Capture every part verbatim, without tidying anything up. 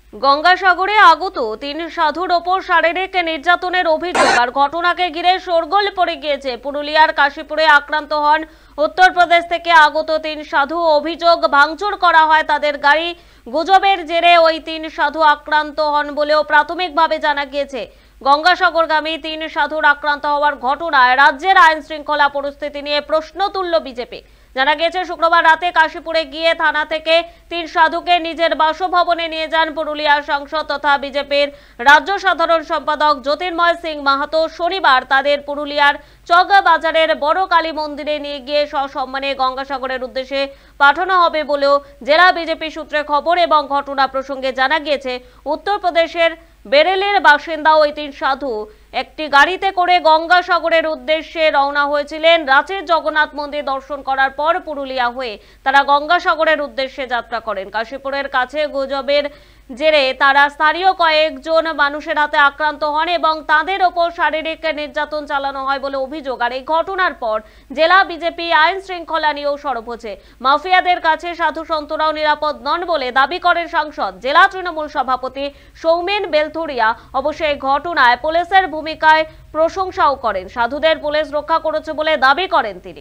গঙ্গাসাগরে আগত তিন সাধুর ওপর শারীরিক নির্যাতনের অভিযোগ আর ঘটনাকে ঘিরে শোরগোল পড়ে গিয়েছে। পুরুলিয়ার কাশীপুরে আক্রান্ত হন উত্তরপ্রদেশ থেকে আগত তিন সাধু। অভিযোগ ভাঙচুর করা হয় তাদের গাড়ি। গুজবের জেরে ওই তিন সাধু আক্রান্ত হন বলেও প্রাথমিকভাবে জানা গিয়েছে। গঙ্গাসাগরগামী তিন সাধুর আক্রান্ত হওয়ার ঘটনায় রাজ্যের আইন শৃঙ্খলা পরিস্থিতি নিয়ে প্রশ্ন তুলল বিজেপি। জানা গেছে শুক্রবার রাতে কাশীপুরে গিয়ে থানা থেকে তিন সাধুকে নিজের বাসভবনে নিয়ে যান পুরুলিয়ার সাংসদ তথা বিজেপির রাজ্য সাধারণ সম্পাদক জ্যোতির্ময় সিং মাহাতো। শনিবার তাদের পুরুলিয়ার চগা বাজারের বড় কালী মন্দিরে নিয়ে গিয়ে সসম্মানে গঙ্গাসাগরের উদ্দেশ্যে পাঠানো হবে বলেও জেলা বিজেপি সূত্রে খবর। এবং ঘটনা প্রসঙ্গে জানা গিয়েছে উত্তরপ্রদেশের বেরেলের বাসিন্দা ওই তিন সাধু একটি গাড়িতে করে গঙ্গাসাগরের উদ্দেশ্যে রওনা হয়েছিলেন। রাঁচির জগন্নাথ মন্দির দর্শন করার পর পুরুলিয়া হয়ে তারা গঙ্গাসাগরের উদ্দেশ্যে যাত্রা করেন। কাশীপুরের কাছে গুজবের জেরে তারা স্থানীয় কয়েকজন মানুষের হাতে আক্রান্ত হন এবং তাদের ওপর শারীরিক নির্যাতন চালানো হয় বলে অভিযোগ। আর এই ঘটনার পর জেলা বিজেপি আইন শৃঙ্খলা নিয়েও সরব হচ্ছে। মাফিয়াদের কাছে সাধু সন্তরাও নিরাপদ নন বলে দাবি করেন সাংসদ। জেলা তৃণমূল সভাপতি সৌমেন বেলথুরিয়া অবশ্য এই ঘটনায় পুলিশের ভূমিকায় প্রশংসাও করেন। সাধুদের পুলিশ রক্ষা করেছে বলে দাবি করেন তিনি।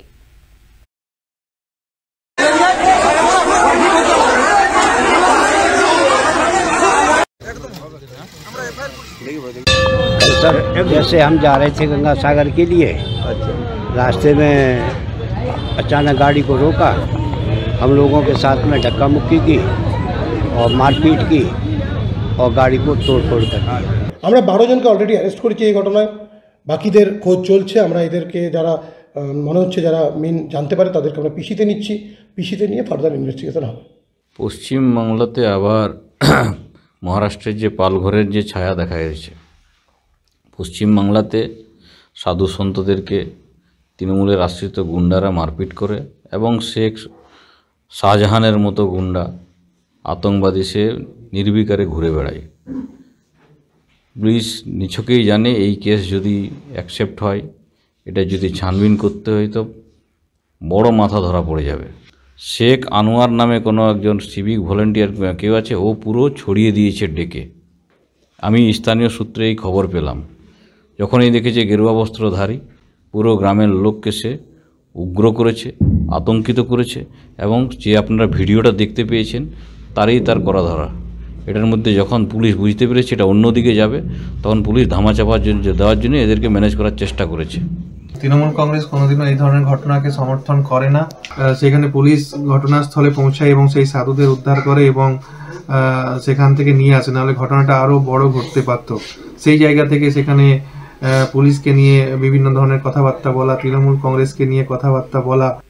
सर जैसे हम जा रहे थे गंगा सागर के लिए, रास्ते में अचानक गाड़ी को रोका, हम लोगों के साथ में धक्का मुक्की की और मारपीट की और गाड़ी को तोड़ फोड़ कर दी। আমরা বারো জনকে অলরেডি অ্যারেস্ট করেছি এই ঘটনায়। বাকিদের খোঁজ চলছে। আমরা এদেরকে যারা মনে হচ্ছে যারা মেন জানতে পারে তাদেরকে আমরা পিসিতে নিচ্ছি। পিসিতে নিয়ে ফার্দার ইনভেস্টিগেশন হবে। পশ্চিমবাংলাতে আবার মহারাষ্ট্রের যে পালঘরের যে ছায়া দেখা যাচ্ছে, পশ্চিমবাংলাতে সাধু সন্তদেরকে তৃণমূলের আশ্রিত গুন্ডারা মারপিট করে এবং শেখ শাহজাহানের মতো গুন্ডা আতঙ্কবাদী সে নির্বিকারে ঘুরে বেড়ায়। পুলিশ নিছকেই জানে এই কেস যদি অ্যাকসেপ্ট হয়, এটা যদি ছানবিন করতে হয় তো বড় মাথা ধরা পড়ে যাবে। শেখ আনোয়ার নামে কোনো একজন সিভিক ভলেন্টিয়ার কেউ আছে, ও পুরো ছড়িয়ে দিয়েছে ডেকে। আমি স্থানীয় সূত্রে এই খবর পেলাম। যখনই দেখেছে গেরুয়া বস্ত্রধারী, পুরো গ্রামের লোককে সে উগ্র করেছে, আতঙ্কিত করেছে এবং যে আপনারা ভিডিওটা দেখতে পেয়েছেন তারই তার করা ধরা। এটার মধ্যে যখন পুলিশ বুঝতে পেরেছে এটা অন্যদিকে যাবে, তখন পুলিশ ধামাচাপার জন্য দেওয়ার জন্য এদেরকে ম্যানেজ করার চেষ্টা করেছে। তৃণমূল কংগ্রেস কোনোদিনও এই ধরনের ঘটনাকে সমর্থন করে না। সেখানে পুলিশ ঘটনাস্থলে পৌঁছায় এবং সেই সাধুদের উদ্ধার করে এবং সেখান থেকে নিয়ে আসে, নাহলে ঘটনাটা আরও বড় ঘটতে পারত। সেই জায়গা থেকে সেখানে পুলিশকে নিয়ে বিভিন্ন ধরনের কথাবার্তা বলা, তৃণমূল কংগ্রেসকে নিয়ে কথাবার্তা বলা,